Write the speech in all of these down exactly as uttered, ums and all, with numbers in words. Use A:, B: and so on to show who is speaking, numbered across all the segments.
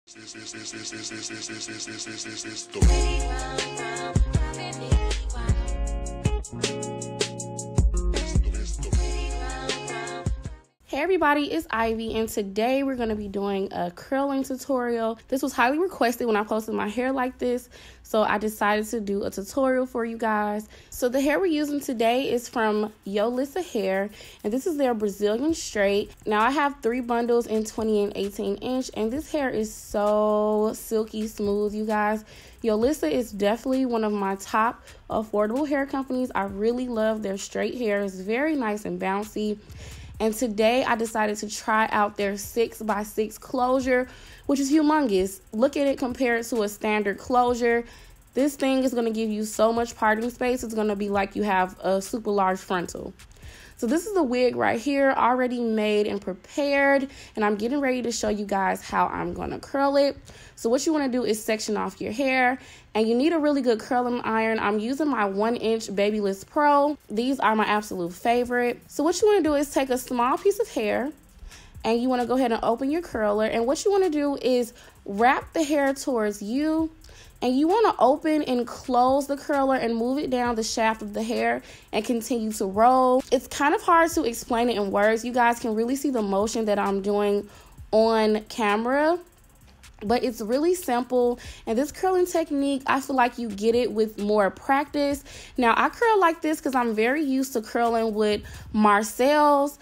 A: Hey everybody, it's Ivy, and today we're going to be doing a curling tutorial. This was highly requested when I posted my hair like this, so I decided to do a tutorial for you guys. So the hair we're using today is from Yolissa Hair, and this is their Brazilian straight. Now I have three bundles in twenty and eighteen inch, and this hair is so silky smooth, you guys. Yolissa is definitely one of my top affordable hair companies. I really love their straight hair. It's very nice and bouncy. And today I decided to try out their six by six closure, which is humongous. Look at it compared to a standard closure. This thing is going to give you so much parting space. It's going to be like you have a super large frontal. So this is the wig right here, already made and prepared, and I'm getting ready to show you guys how I'm going to curl it. So what you want to do is section off your hair, and you need a really good curling iron. I'm using my one inch Babyliss Pro. These are my absolute favorite. So what you want to do is take a small piece of hair, and you want to go ahead and open your curler, and what you want to do is wrap the hair towards you. And you want to open and close the curler and move it down the shaft of the hair and continue to roll. It's kind of hard to explain it in words. You guys can really see the motion that I'm doing on camera, but it's really simple. And this curling technique, I feel like you get it with more practice. Now, I curl like this because I'm very used to curling with Marcel's.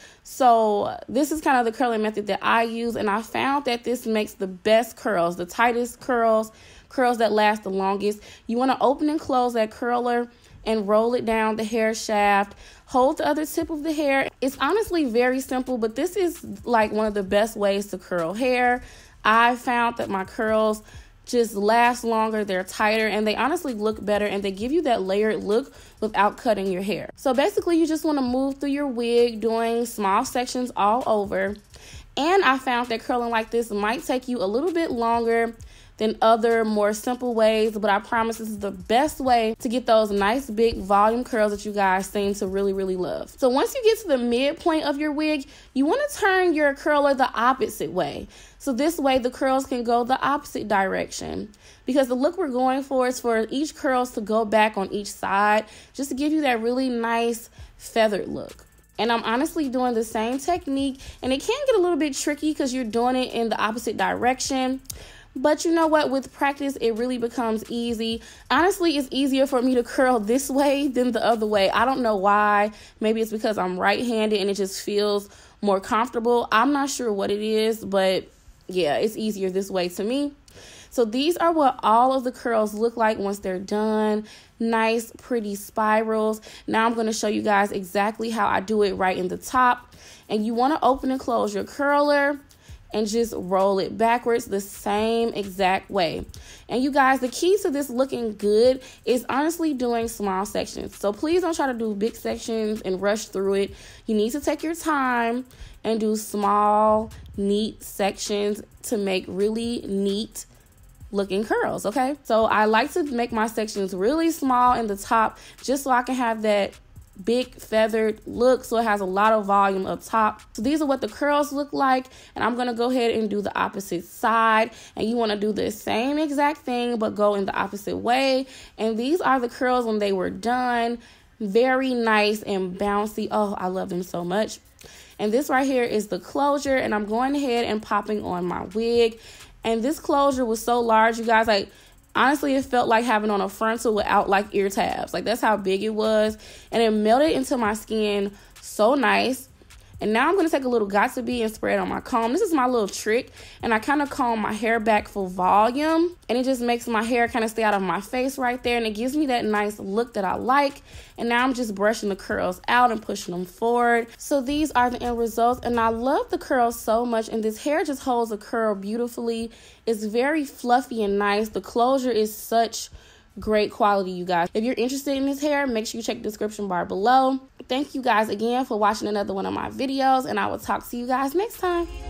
A: So this is kind of the curling method that I use, and I found that this makes the best curls, the tightest curls, curls that last the longest. You want to open and close that curler and roll it down the hair shaft. Hold the other tip of the hair. It's honestly very simple, but this is like one of the best ways to curl hair. I found that my curls just last longer, they're tighter, and they honestly look better, and they give you that layered look without cutting your hair. So basically, you just want to move through your wig doing small sections all over. And I found that curling like this might take you a little bit longer than other more simple ways, but I promise this is the best way to get those nice big volume curls that you guys seem to really, really love. So once you get to the midpoint of your wig, you want to turn your curler the opposite way. So this way the curls can go the opposite direction, because the look we're going for is for each curls to go back on each side, just to give you that really nice feathered look. And I'm honestly doing the same technique, and it can get a little bit tricky because you're doing it in the opposite direction. But you know what? With practice, it really becomes easy. Honestly, it's easier for me to curl this way than the other way. I don't know why. Maybe it's because I'm right-handed and it just feels more comfortable. I'm not sure what it is, but yeah, it's easier this way to me. So these are what all of the curls look like once they're done. Nice, pretty spirals. Now I'm going to show you guys exactly how I do it right in the top. And you want to open and close your curler and just roll it backwards the same exact way. And you guys, the key to this looking good is honestly doing small sections. So please don't try to do big sections and rush through it. You need to take your time and do small, neat sections to make really neat looking curls, okay? So I like to make my sections really small in the top just so I can have that big feathered look, so it has a lot of volume up top. So these are what the curls look like, and I'm going to go ahead and do the opposite side, and you want to do the same exact thing but go in the opposite way. And these are the curls when they were done. Very nice and bouncy. Oh, I love them so much. And this right here is the closure, and I'm going ahead and popping on my wig. And this closure was so large, you guys, like honestly, it felt like having on a frontal without like ear tabs. Like that's how big it was. And it melted into my skin so nice. And now I'm going to take a little Got2b and spray it on my comb. This is my little trick. And I kind of comb my hair back for volume. And it just makes my hair kind of stay out of my face right there. And it gives me that nice look that I like. And now I'm just brushing the curls out and pushing them forward. So these are the end results. And I love the curls so much. And this hair just holds a curl beautifully. It's very fluffy and nice. The closure is such great quality, you guys. If you're interested in this hair, make sure you check the description bar below. Thank you guys again for watching another one of my videos, and I will talk to you guys next time.